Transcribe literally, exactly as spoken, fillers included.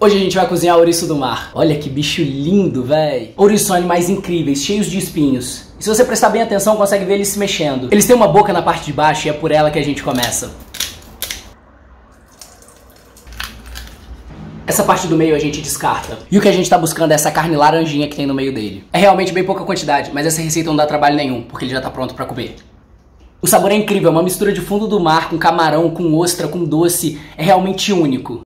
Hoje a gente vai cozinhar ouriço do mar. Olha que bicho lindo, véi. Ouriços são animais incríveis, cheios de espinhos. E se você prestar bem atenção, consegue ver eles se mexendo. Eles têm uma boca na parte de baixo e é por ela que a gente começa. Essa parte do meio a gente descarta. E o que a gente tá buscando é essa carne laranjinha que tem no meio dele. É realmente bem pouca quantidade, mas essa receita não dá trabalho nenhum, porque ele já tá pronto pra comer. O sabor é incrível, é uma mistura de fundo do mar com camarão, com ostra, com doce. É realmente único.